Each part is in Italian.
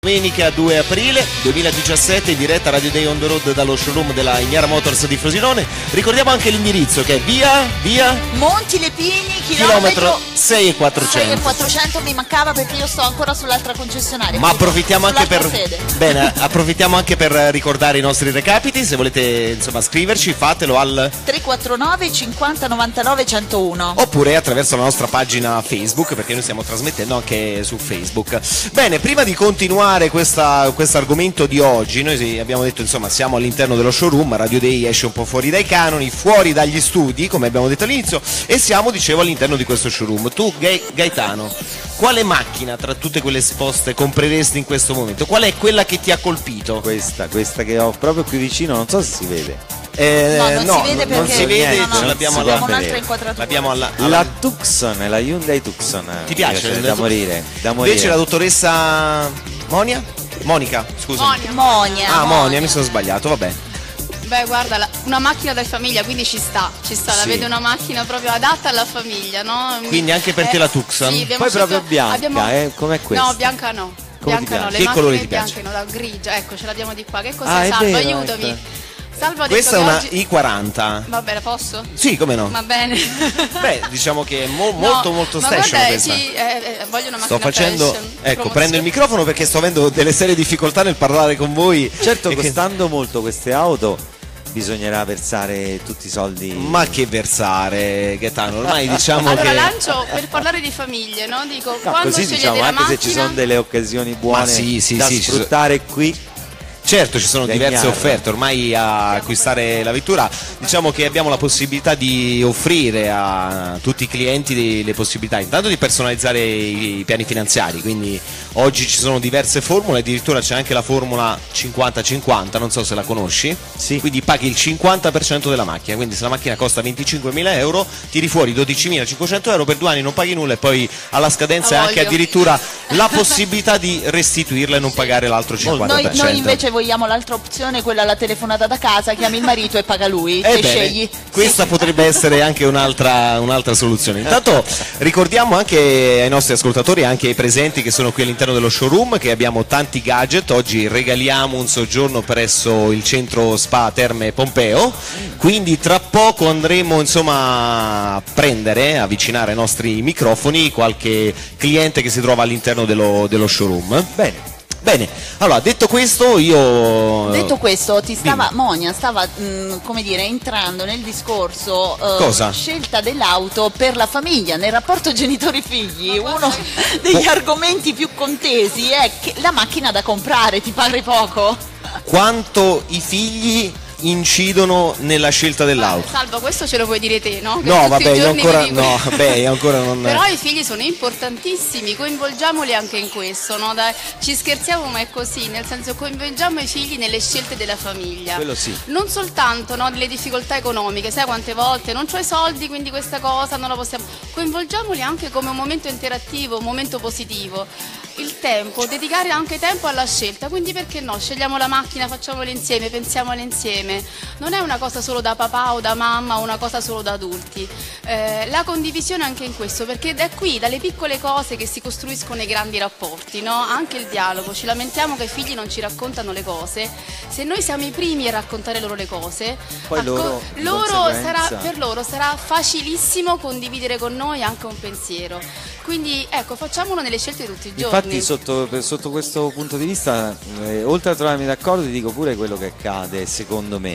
domenica 2 aprile 2017 in diretta Radio Day on the Road dallo showroom della Ignara Motors di Frosinone. Ricordiamo anche l'indirizzo che è via Monti Lepini, chilometro 6,400. 6,400 mi mancava perché io sto ancora sull'altra concessionaria. Ma approfittiamo anche per Bene, approfittiamo anche per ricordare i nostri recapiti. Se volete insomma scriverci, fatelo al 349 50 99 101 oppure attraverso la nostra pagina Facebook, perché noi stiamo trasmettendo anche su Facebook. Bene, prima di continuare questo argomento di oggi, noi abbiamo detto insomma siamo all'interno dello showroom, Radio Day esce un po' fuori dai canoni, fuori dagli studi, come abbiamo detto all'inizio, e siamo, dicevo, all'interno di questo showroom. Tu Gaetano, quale macchina tra tutte quelle esposte compreresti in questo momento? Qual è quella che ti ha colpito? Questa che ho proprio qui vicino, non so se si vede. Non si vede perché non si vede, no, l'abbiamo un'altra inquadratura. l'abbiamo la Tucson, la Hyundai Tucson. Ti piace? Da morire. Invece la dottoressa Monica, scusa. Monia, mi sono sbagliato, vabbè. Beh, guarda, una macchina da famiglia, quindi ci sta, la vedo una macchina proprio adatta alla famiglia, no? Quindi anche per te la Tucson? Sì, poi proprio bianca, com'è questa? No, bianca no. Come bianca no, le che colore ti macchine piace? bianche no, la grigia, ecco, ce l'abbiamo di qua. Che cos'è, Salvo? Vero, Aiutami. ecco. Salvo ha Questa è detto una che oggi... I40. Vabbè, la posso? Sì, come no? Va bene. Beh, diciamo che è molto ma station guarda, questa. sì, voglio una macchina Sto facendo, fashion, ecco, promozione. prendo il microfono perché sto avendo delle serie difficoltà nel parlare con voi. Certo, E che- costando molto queste auto bisognerà versare tutti i soldi. Ma che versare, Gaetano, ormai diciamo Allora che... lancio per parlare di famiglie, no? Dico, No, quando così scegliete diciamo, la anche macchina... se ci sono delle occasioni buone sì, da ci sono- sfruttare qui. Certo, ci sono Da diverse Ignara. offerte ormai a acquistare la vettura. Diciamo che abbiamo la possibilità di offrire a tutti i clienti le possibilità intanto di personalizzare i piani finanziari, quindi oggi ci sono diverse formule, addirittura c'è anche la formula 50-50, non so se la conosci. Sì. Quindi paghi il 50% della macchina, quindi se la macchina costa 25.000 euro tiri fuori 12.500 euro, per 2 anni non paghi nulla e poi alla scadenza La hai anche voglio. addirittura la possibilità di restituirla e non pagare l'altro 50%. Noi invece vogliamo l'altra opzione, quella alla telefonata da casa, chiami il marito e paga lui, te scegli. Questa potrebbe essere anche un'altra soluzione. Intanto ricordiamo anche ai nostri ascoltatori e anche ai presenti che sono qui all'interno dello showroom che abbiamo tanti gadget. Oggi regaliamo un soggiorno presso il centro Spa Terme Pompeo, quindi tra poco andremo insomma a avvicinare ai nostri microfoni qualche cliente che si trova all'interno dello showroom. Bene, allora detto questo Monia stava come dire entrando nel discorso Cosa? scelta dell'auto per la famiglia nel rapporto genitori-figli. Uno degli argomenti più contesi è che la macchina da comprare ti pare poco? quanto i figli incidono nella scelta dell'auto. Salvo, questo ce lo puoi dire te, no? Che No, tutti vabbè, i io giorni ancora mi dico- no, vabbè, io ancora non. Però i figli sono importantissimi, coinvolgiamoli anche in questo, no? Ci scherziamo, ma è così, nel senso coinvolgiamo i figli nelle scelte della famiglia. Quello sì. Non soltanto, no, delle difficoltà economiche, sai quante volte non c'ho i soldi, quindi questa cosa non la possiamo. Coinvolgiamoli anche come un momento interattivo, un momento positivo. Il tempo, dedicare anche tempo alla scelta, quindi perché no? Scegliamo la macchina, facciamola insieme, pensiamola insieme. Non è una cosa solo da papà o da mamma o una cosa solo da adulti. La condivisione anche in questo, perché da qui, dalle piccole cose che si costruiscono i grandi rapporti, no? Anche il dialogo. Ci lamentiamo che i figli non ci raccontano le cose. Se noi siamo i primi a raccontare loro le cose, Poi loro, di conseguenza- per loro sarà facilissimo condividere con noi anche un pensiero. Quindi ecco, facciamolo nelle scelte di tutti i giorni. Infatti sotto questo punto di vista, oltre a trovarmi d'accordo, ti dico pure quello che accade secondo me.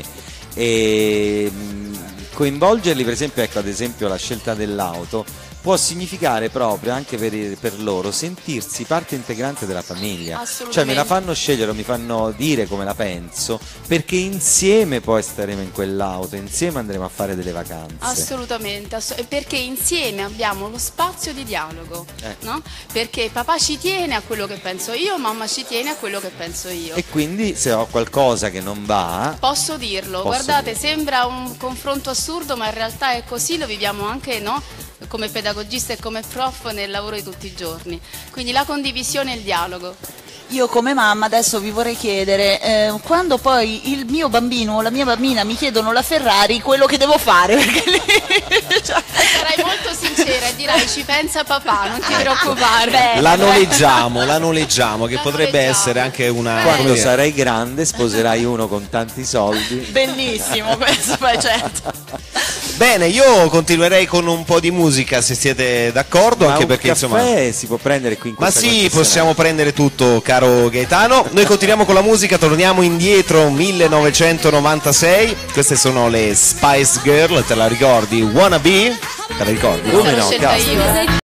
Coinvolgerli, per esempio, ecco, ad esempio la scelta dell'auto può significare proprio anche per loro sentirsi parte integrante della famiglia. Assolutamente. Cioè me la fanno scegliere, mi fanno dire come la penso, perché insieme poi staremo in quell'auto, insieme andremo a fare delle vacanze. Assolutamente, perché insieme abbiamo lo spazio di dialogo, no? Perché papà ci tiene a quello che penso io, mamma ci tiene a quello che penso io. E quindi se ho qualcosa che non va, Posso dirlo, guardate, sembra un confronto assurdo, ma in realtà è così, lo viviamo anche, no? Come pedagogista e come prof nel lavoro di tutti i giorni. Quindi la condivisione e il dialogo. Io come mamma adesso vi vorrei chiedere, quando poi il mio bambino o la mia bambina mi chiedono la Ferrari, quello che devo fare? Perché Sarai molto sincera e dirai ci pensa papà, non ti preoccupare. La noleggiamo, che potrebbe essere anche una... Quando sarai grande sposerai uno con tanti soldi. Bellissimo questo, poi certo. Bene, io continuerei con un po' di musica se siete d'accordo, anche perché insomma... si può prendere qui in Ma questa sì, concessionaria. possiamo prendere tutto, caro Gaetano. Noi continuiamo con la musica, torniamo indietro 1996. Queste sono le Spice Girl, te la ricordi? Wanna Be? Te la ricordi? L'ho scelta io.